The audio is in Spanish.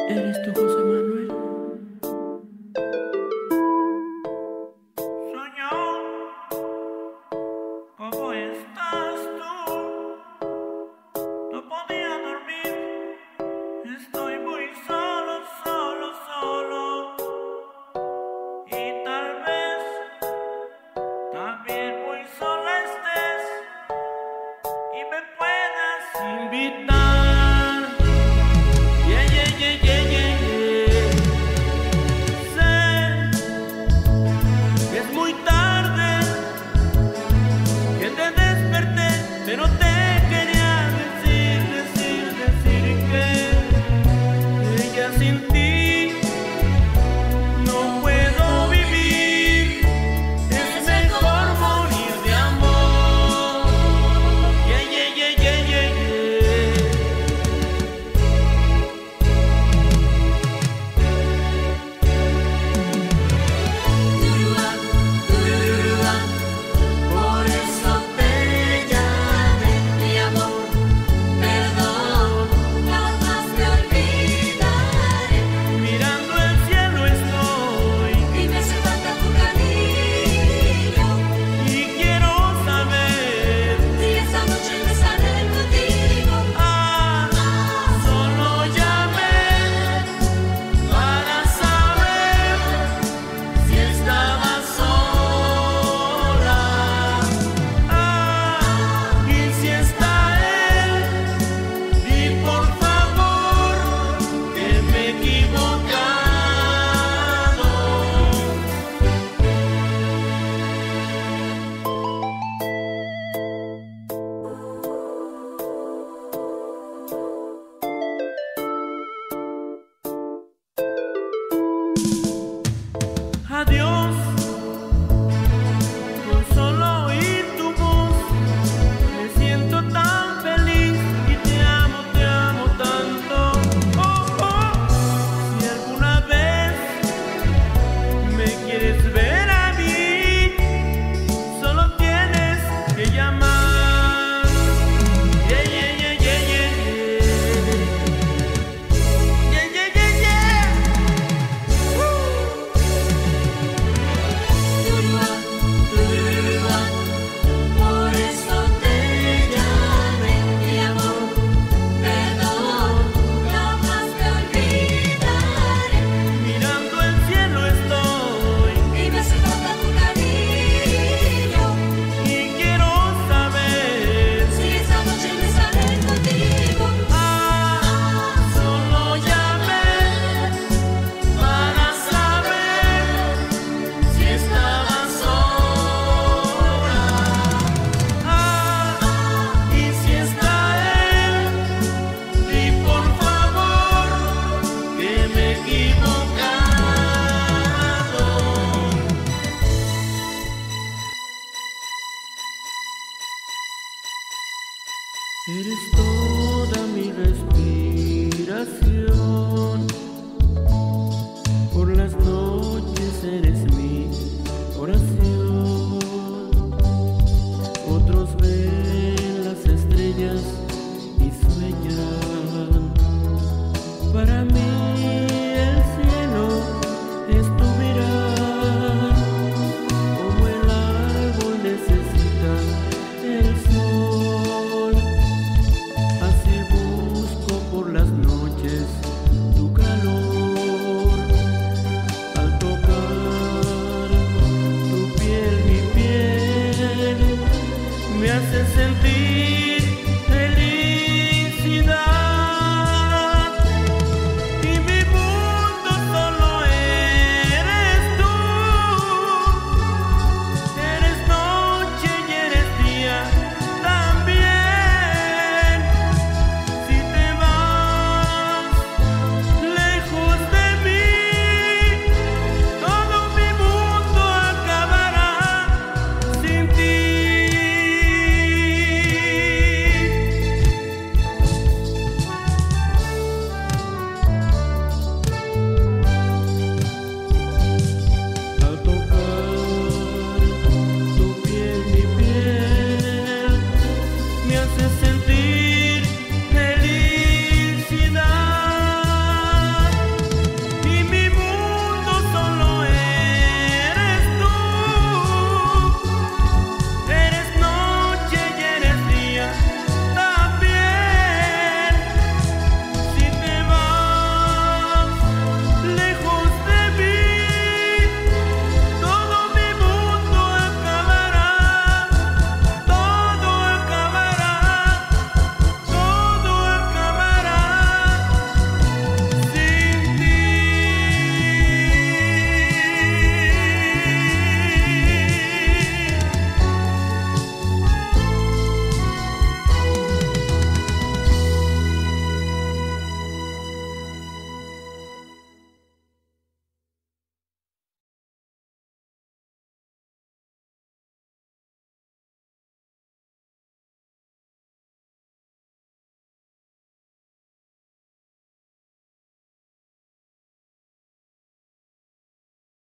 ¿Eres tú, José Manuel? Señor, ¿cómo estás tú? No podía dormir, estoy muy solo, solo, solo. Y tal vez también muy sola estés y me puedas invitar. Pero te quería decir que ya sin ti no puedo vivir. Es mejor morir de amor. Por eso te llamé, mi amor. Perdón, jamás te olvidaré. Mirando el cielo estoy Y me hace falta tu cariño. y quiero saber Si esta noche me estaré contigo. solo llamé para saber si estabas sola. Y si está él, di por favor que me he equivocado. Adiós, con solo oír tu voz me siento tan feliz y te amo tanto. Si alguna vez me quieres ver a mí, solo tienes que llamar. Por eso te llamé, mi amor. Perdón, jamás te olvidaré. Mirando el cielo estoy Y me hace falta tu cariño. y quiero saber Si esta noche me estaré contigo. solo llamé para saber si estabas sola. Y si está él, di por favor que me he equivocado. Eres toda mi respiración. Por las noches eres mi oración. Otros ven las estrellas y sueñan. Para mí